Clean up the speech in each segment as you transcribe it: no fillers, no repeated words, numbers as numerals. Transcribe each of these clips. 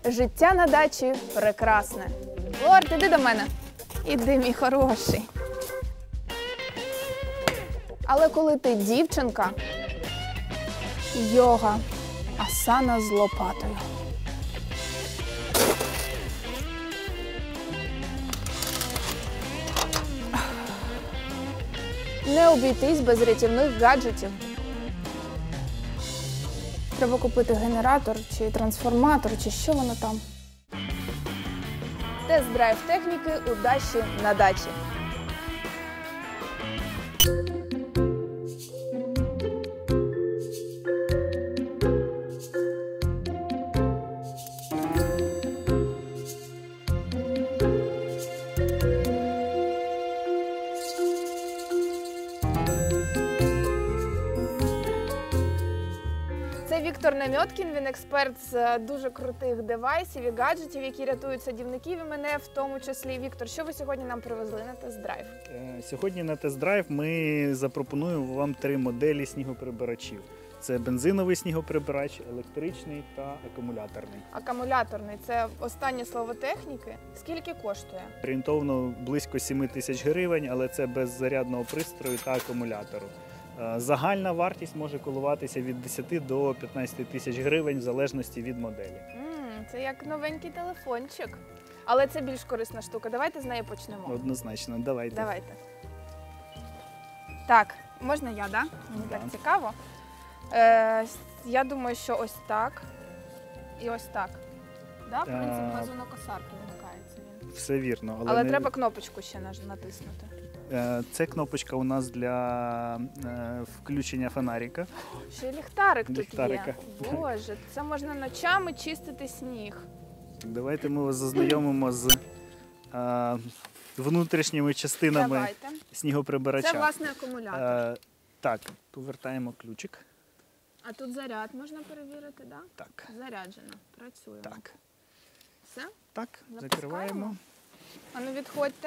Життя на дачі прекрасне. Лорд, іди до мене. Іди, мій хороший. Але коли ти дівчинка, йога, асана з лопатою. Не обійтись без рятівних гаджетів. Треба купити генератор, чи трансформатор, чи що воно там. Тест-драйв техніки у Даші на дачі. Це Віктор Намьоткін, він експерт з дуже крутих девайсів і гаджетів, які рятують садівників і мене в тому числі. Віктор, що ви сьогодні нам привезли на тест-драйв? Сьогодні на тест-драйв ми запропонуємо вам 3 моделі снігоприбирачів. Це бензиновий снігоприбирач, електричний та акумуляторний. Акумуляторний – це останнє слово техніки. Скільки коштує? Орієнтовно близько 7 тисяч гривень, але це без зарядного пристрою та акумулятору. Загальна вартість може коливатися від 10 до 15 тисяч гривень в залежності від моделі. Це як новенький телефончик. Але це більш корисна штука. Давайте з неї почнемо. Однозначно, давайте. Давайте. Так, можна я, да? Мені так цікаво. Я думаю, що ось так і ось так. Да? Принцип газонокосарки вимикається він. Все вірно. Але треба кнопочку ще натиснути. Це кнопочка у нас для включення фонарика. Ще й ліхтарик тут є. Боже, це можна ночами чистити сніг. Давайте ми вас зазнайомимо з внутрішніми частинами снігоприбирача. Це, власне, акумулятор. Так, повертаємо ключик. А тут заряд можна перевірити, да? Так. Заряджено. Працюємо. Так. Все? Так, закриваємо. А ну відходьте.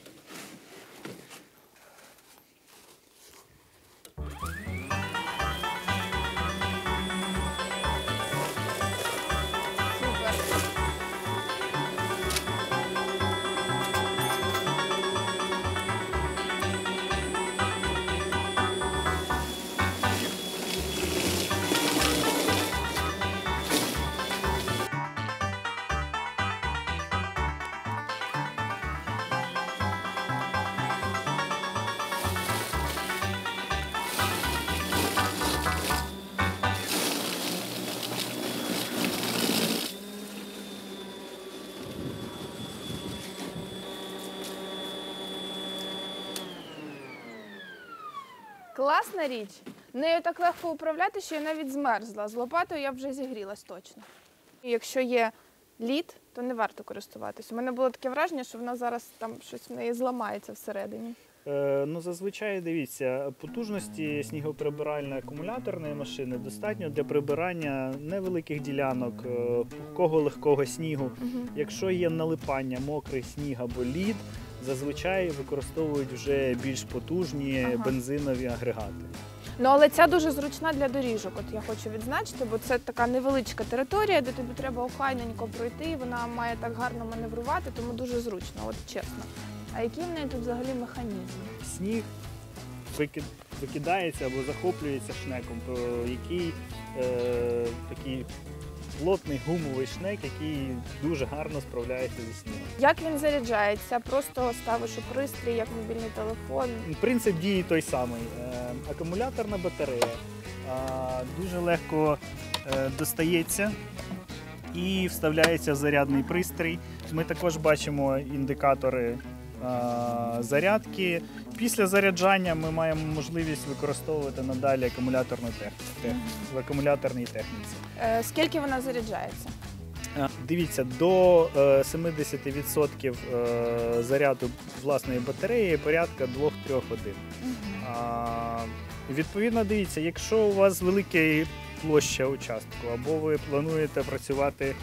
Класна річ. Нею так легко управляти, що я навіть змерзла. З лопатою я вже зігрілась точно. І якщо є лід, то не варто користуватись. У мене було таке враження, що вона зараз там щось в неї зламається всередині. Зазвичай, дивіться, потужності снігоприбиральної акумуляторної машини достатньо для прибирання невеликих ділянок, пухкого легкого снігу. Якщо є налипання, мокрий сніг або лід, зазвичай використовують вже більш потужні бензинові агрегати. Ну, але ця дуже зручна для доріжок, от я хочу відзначити, бо це така невеличка територія, де тобі треба охайненько пройти, і вона має так гарно маневрувати, тому дуже зручно, от чесно. А який в неї тут взагалі механізм? Сніг викидається або захоплюється шнеком, який такий плотний гумовий шнек, який дуже гарно справляється зі снігом. Як він заряджається? Просто ставиш у пристрій, як мобільний телефон? Принцип дії той самий. Акумуляторна батарея дуже легко достається і вставляється в зарядний пристрій. Ми також бачимо індикатори зарядки. Після заряджання ми маємо можливість використовувати надалі акумуляторну техніку в акумуляторній техніці. Скільки вона заряджається? Дивіться, до 70% заряду власної батареї порядка 2-3 годин. Відповідно, дивіться, якщо у вас велика площа участку, або ви плануєте працювати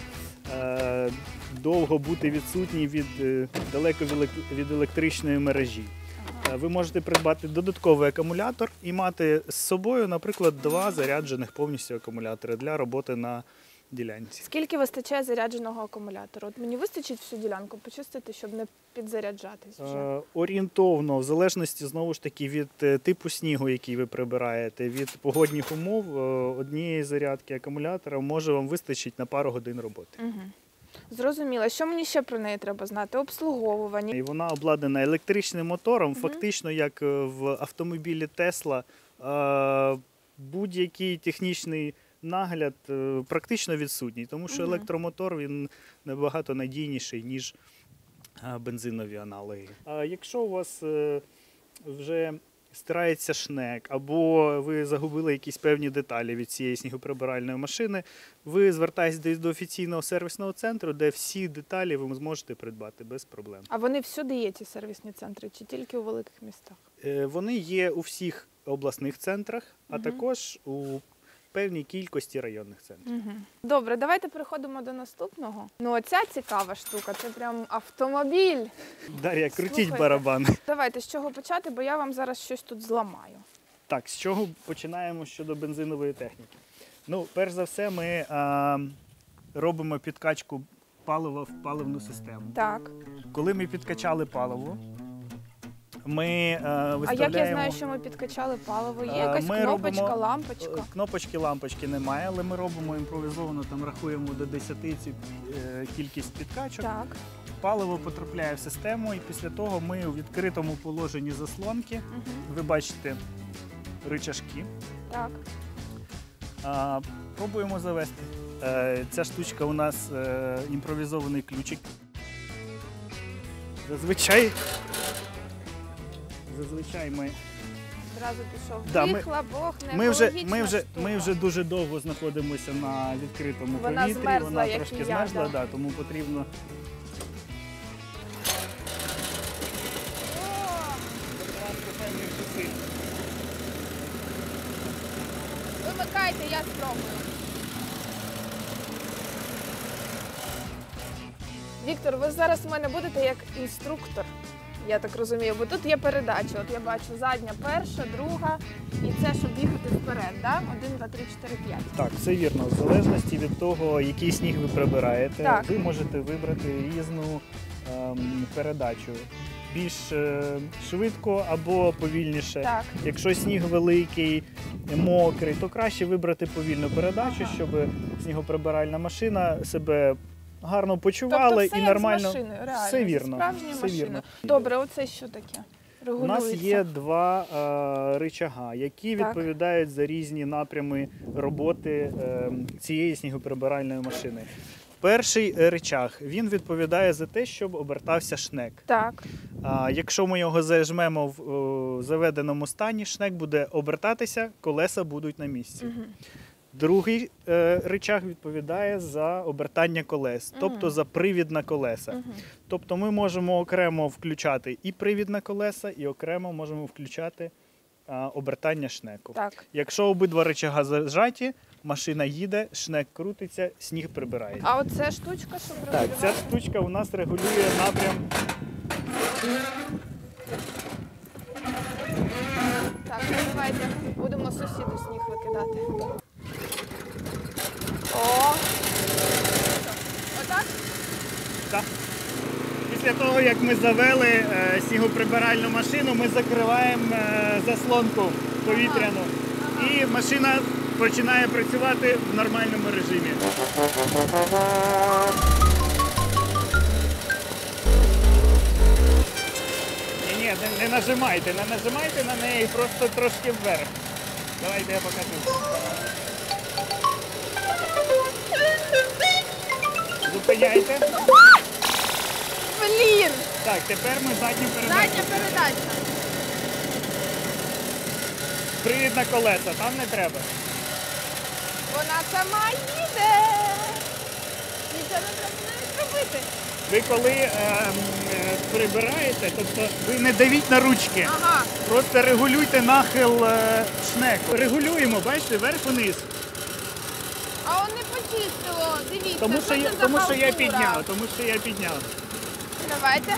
довго, бути відсутні далеко від електричної мережі, ви можете придбати додатковий акумулятор і мати з собою, наприклад, 2 заряджених повністю акумулятори для роботи на ділянці. Скільки вистачає зарядженого акумулятора? От мені вистачить всю ділянку почистити, щоб не підзаряджатись вже? Орієнтовно, в залежності знову ж таки від типу снігу, який ви прибираєте, від погодних умов, однієї зарядки акумулятора може вам вистачить на пару годин роботи. Угу. Зрозуміло. Що мені ще про неї треба знати? Обслуговування. І вона обладнана електричним мотором, фактично як в автомобілі Tesla. Будь-який технічний нагляд практично відсутній, тому що електромотор він набагато надійніший, ніж бензинові аналоги. А якщо у вас вже стирається шнек, або ви загубили якісь певні деталі від цієї снігоприбиральної машини, ви звертаєтесь до офіційного сервісного центру, де всі деталі ви зможете придбати без проблем. А вони всюди є, ці сервісні центри, чи тільки у великих містах? Вони є у всіх обласних центрах, а також у певній кількості районних центрів. Добре, давайте переходимо до наступного. Ну, оця цікава штука, це прям автомобіль. Дар'я, крутіть Слухайте. барабан. Давайте, з чого почати, бо я вам зараз щось тут зламаю. Так, з чого починаємо щодо бензинової техніки? Ну, перш за все, ми робимо підкачку палива в паливну систему. Так. Коли ми підкачали паливо, ми А виставляємо... як я знаю, що ми підкачали паливо? Є якась ми кнопочка, робимо- лампочка? Кнопочки, лампочки немає, але ми робимо імпровізовано, там рахуємо до 10 цю кількість підкачок. Так. Паливо потрапляє в систему, і після того ми у відкритому положенні заслонки, ви бачите рычажки, Так. пробуємо завести. Ця штучка у нас імпровізований ключик. Зазвичай ми Одразу пішов Да, ми- вихлоп, Ми вже дуже довго знаходимося на відкритому Вона повітрі, змерзла, вона як трошки і я, змерзла, да. тому потрібно певних зусиль. Вимикайте, я спробую. Віктор, ви зараз у мене будете як інструктор, я так розумію, бо тут є передача. От я бачу задня, перша, друга, і це, щоб їхати вперед, да? 1, 2, 3, 4, 5. Так, все вірно. В залежності від того, який сніг ви прибираєте, Так. ви можете вибрати різну передачу. Більш швидко або повільніше. Так. Якщо сніг великий, мокрий, то краще вибрати повільну передачу, щоб снігоприбиральна машина себе гарно почувала Тобто все і як нормально. з машиною, реально, Все зі вірно. справжньою Все машиною. вірно. Добре, оце що таке? У Регулюється. нас є два ричага, які Так. відповідають за різні напрями роботи цієї снігоприбиральної машини. Перший ричаг, він відповідає за те, щоб обертався шнек. Так. Якщо ми його зажмемо в заведеному стані, шнек буде обертатися, колеса будуть на місці. Другий ричаг відповідає за обертання колес, тобто за привід на колеса. Тобто ми можемо окремо включати і привід на колеса, і окремо можемо включати обертання шнеку. Так. Якщо обидва ричага зажаті, машина їде, шнек крутиться, сніг прибирається. А оце штучка, щоб Так, регулювати? ця штучка у нас регулює напрям. Так, ну давайте будемо сусіду сніг викидати. О! Отак? Так. Після того, як ми завели снігоприбиральну машину, ми закриваємо заслонку повітряну. І машина починає працювати в нормальному режимі. Ні, не нажимайте, не нажимайте на неї, просто трошки вверх. Давайте я покажу. Зупиняйте. Блін! Так, тепер ми задню передачу. Задня передача. Привід на колеса, там не треба. Вона сама їде. Нічого не треба навіть робити. Ви коли прибираєте, тобто ви не давіть на ручки, Ага. просто регулюйте нахил шнеку. Регулюємо, бачите, вверх-вниз. А он не почистило. Дивіться, Тому що я халтура? підняв, тому що я підняв. Давайте.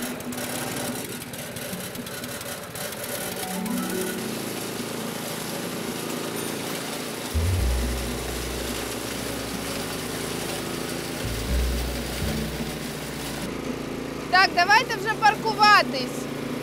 Так, давайте вже паркуватись.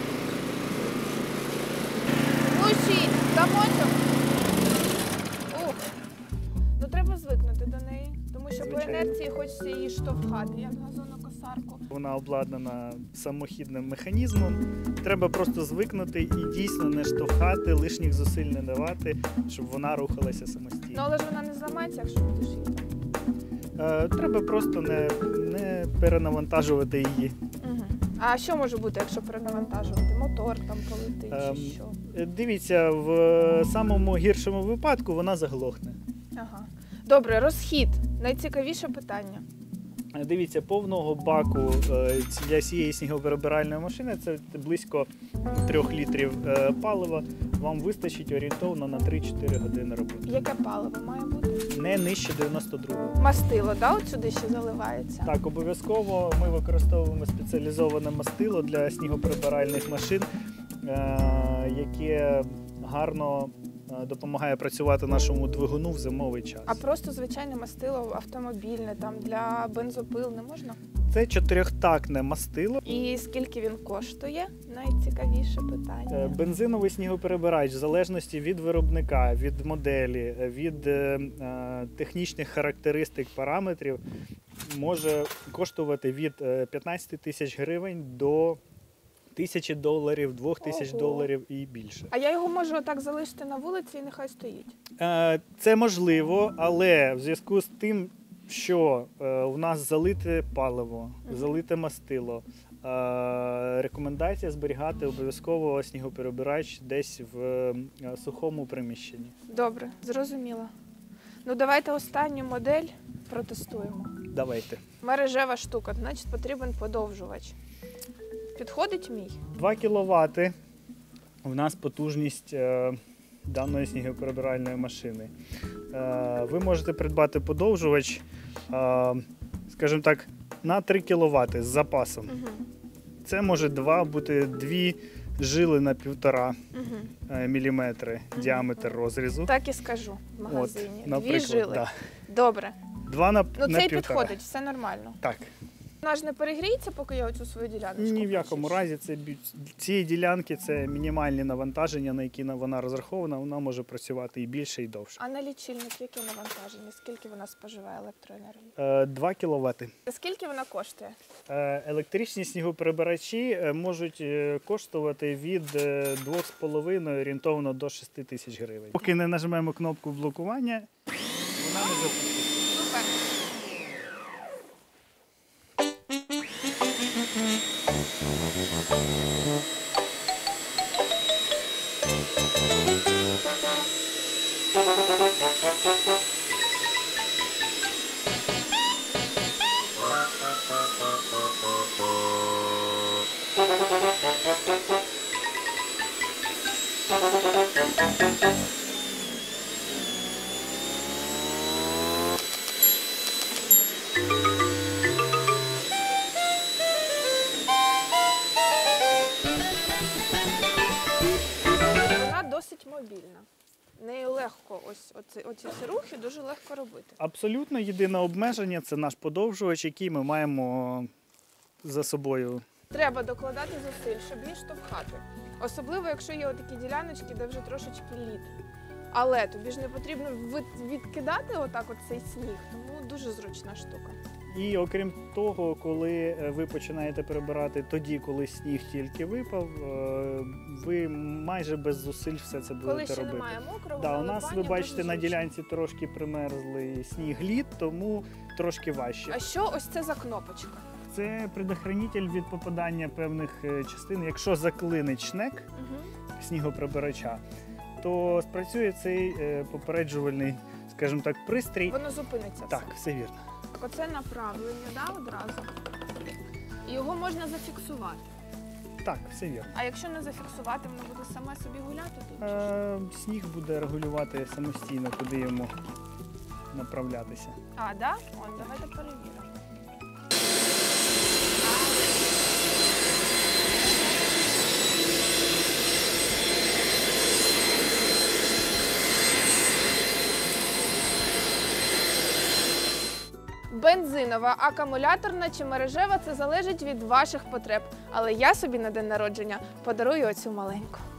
Глушіть, замочок. Ух. Ну треба звикнути до неї, тому що по Звичайно. інерції хочеться її штовхати, як газонокосарку. Вона обладнана самохідним механізмом. Треба просто звикнути і дійсно не штовхати, лишніх зусиль не давати, щоб вона рухалася Ну самостійно. але ж вона не зламається, якщо будеш її. Треба просто не перенавантажувати її. Угу. А що може бути, якщо перенавантажувати? Мотор там полетить чи що? Дивіться, в самому гіршому випадку вона заглохне. Ага. Добре, розхід. Найцікавіше питання. Дивіться, повного баку для цієї снігоперебиральної машини це близько 3 літрів палива. Вам вистачить орієнтовно на 3-4 години роботи. Яке паливо має бути? Не нижче 92-го. Мастило, да? От сюди ще заливається? Так, обов'язково ми використовуємо спеціалізоване мастило для снігоприбиральних машин, яке гарно допомагає працювати нашому двигуну в зимовий час. А просто звичайне мастило автомобільне, там для бензопил не можна? Це 4-тактне мастило. І скільки він коштує? Найцікавіше питання. Бензиновий снігоперебирач в залежності від виробника, від моделі, від технічних характеристик, параметрів може коштувати від 15 тисяч гривень до $1000, $2000 і більше. А я його можу отак залишити на вулиці і нехай стоїть? Це можливо, але в зв'язку з тим, що у нас залите паливо, залите мастило, рекомендація зберігати обов'язково снігоперебирач десь в сухому приміщенні. Добре, зрозуміло. Ну давайте останню модель протестуємо. Давайте. Мережева штука, значить потрібен подовжувач. Підходить мій? 2 кВт у нас потужність даної снігоперебиральної машини. Ви можете придбати подовжувач, скажімо так, на 3 кВт з запасом. Угу. Це може бути 2 жили на 1,5 Угу. міліметри діаметр розрізу. Так і скажу в От, магазині. Дві наприклад, жили. да. Добре. 2 на Ну на це й 1,5. підходить, все нормально. Так. Вона ж не перегріється, поки я оцю свою діляночку Ні в якому почищу? разі цієї ділянки це мінімальні навантаження, на які вона розрахована, вона може працювати і більше, і довше. А на лічильник яке навантаження? Скільки вона споживає електроенергії? 2 кВт. Скільки вона коштує? Електричні снігоперебирачі можуть коштувати від 2,5 орієнтовно до 6 тисяч гривень. Поки не нажмемо кнопку блокування, вона не запуститься. Супер. Вона досить мобільна. Нею легко, оці всі рухи дуже легко робити. Абсолютно єдине обмеження – це наш подовжувач, який ми маємо за собою. Треба докладати зусиль, щоб її штовхати. Особливо, якщо є такі діляночки, де вже трошечки лід. Але тобі ж не потрібно відкидати отак цей сніг, тому дуже зручна штука. І окрім того, коли ви починаєте прибирати тоді, коли сніг тільки випав, ви майже без зусиль все це будете Коли ще робити. немає мокрого, Да, у нас, ви заливання, бачите, дуже на зручно. ділянці трошки примерзлий сніг-лід, тому трошки важче. А що ось це за кнопочка? Це предохранитель від попадання певних частин. Якщо заклинить шнек Угу. снігоприбирача, то спрацює цей попереджувальний, скажімо так, пристрій. Воно зупиниться. Так, все вірно. Оце направлення, да, одразу. І його можна зафіксувати. Так, все вірно. А якщо не зафіксувати, воно буде саме собі гуляти тут? чи що? Сніг буде регулювати самостійно, куди йому направлятися. А, да? О, давайте перевіримо. Бензинова, акумуляторна чи мережева – це залежить від ваших потреб. Але я собі на день народження подарую оцю маленьку.